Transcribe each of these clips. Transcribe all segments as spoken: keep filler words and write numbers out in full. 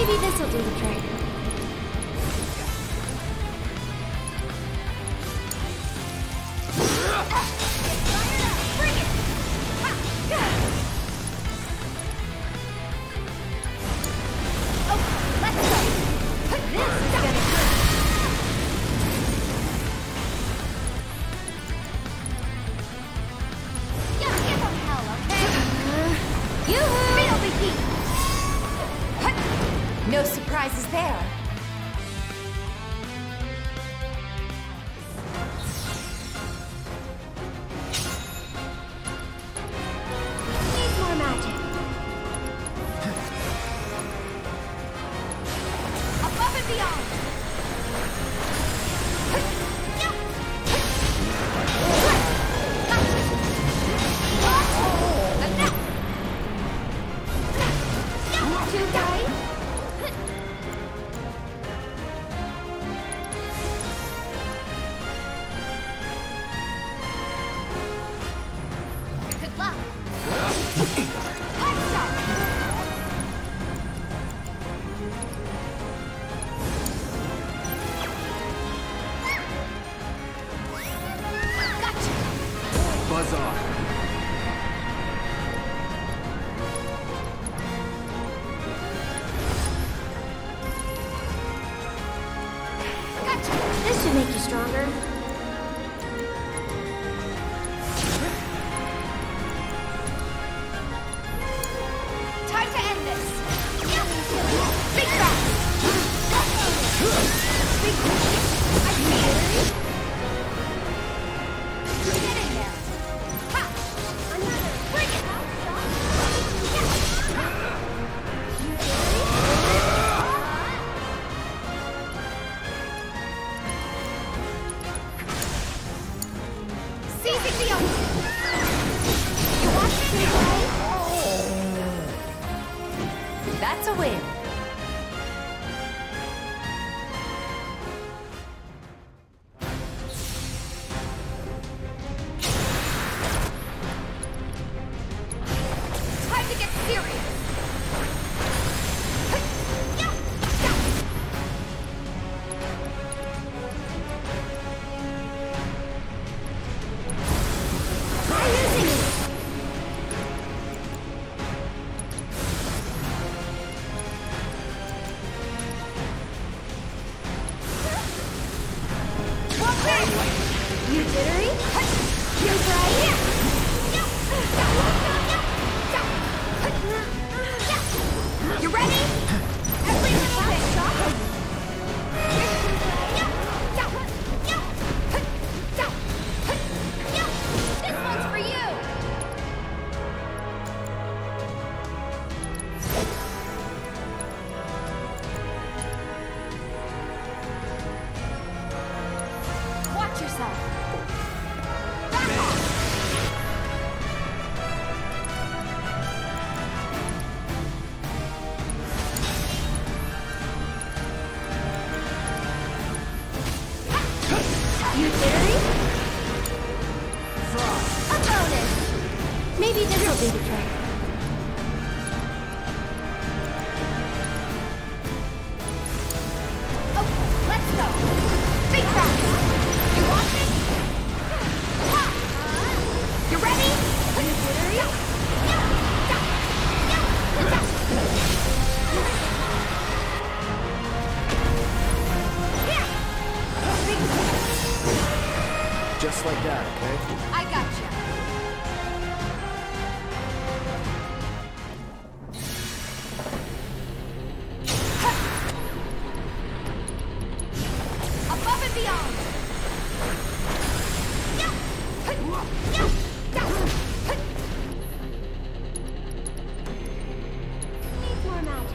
Maybe this'll do the trick. No surprises there. Needs more magic. Above and beyond. Two dice. Good luck. Hard shot. Gotcha. Buzz off. Gotcha. This should make you stronger. Time to end this. Big back. Big. I see it. Get in there. Ha. Another. Bring it. Seizing the open. You want it? That's a win. Time to get serious. Try using it. You jittery? You bright? You ready? Every little bit. This one's for you. Watch yourself. Back off. You jittery? A bonus. Maybe this'll do the trick. Okay, let's go. Big back. You want it? Ha! You ready? You jittery? Here. Just like that, okay? I gotcha. Above and beyond. Needs more magic.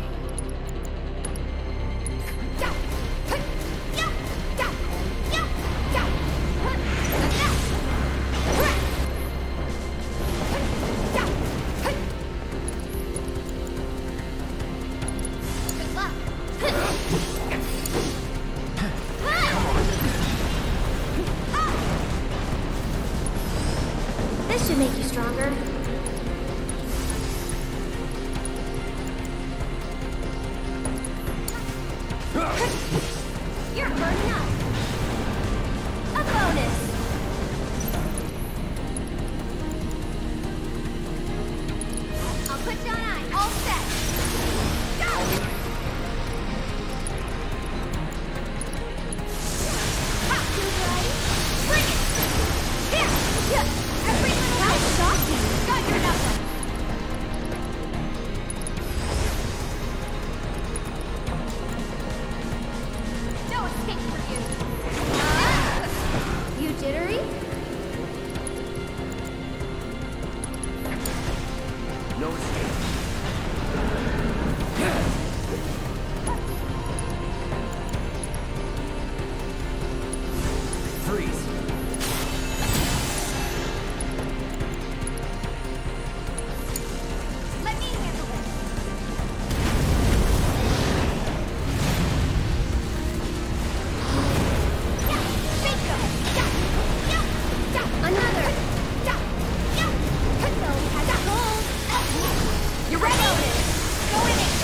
bonus. Go in it.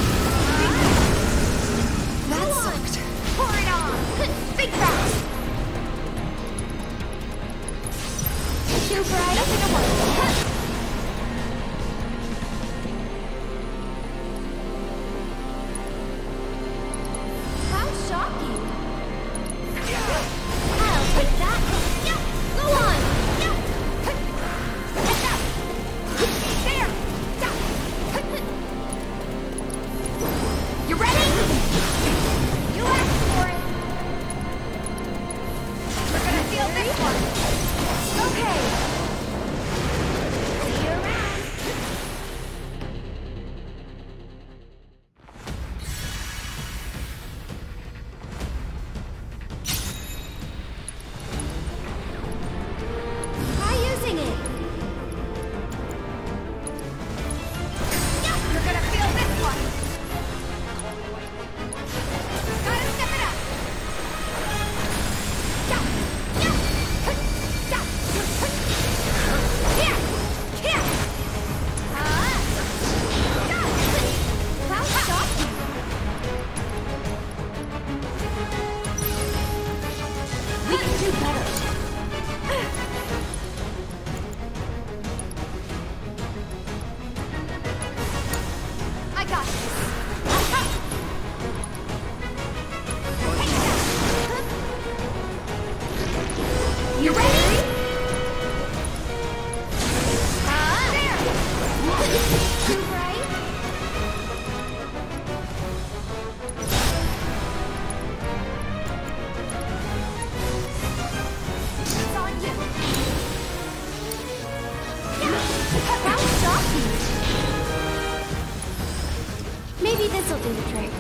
That Go on. sucked. Pour it on. Think fast. Too bright. Nothing to worry. How shocking. I'll take that. Go on. There. You ready? You asked for it. We're gonna feel this one. Okay. See you around. Try using it. You're gonna feel this one. Gotta step it up. Here, here. Ah. How shocking. We can do better. I got this. You ready? Ah, there. Too bright. It's on you. How shocking. Maybe this'll do the trick.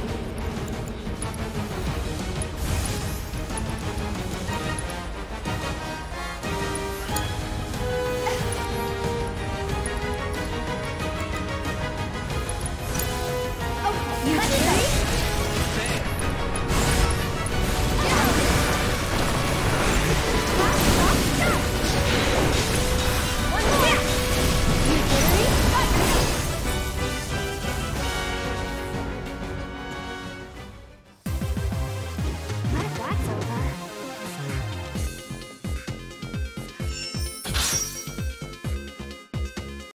Okay, You let's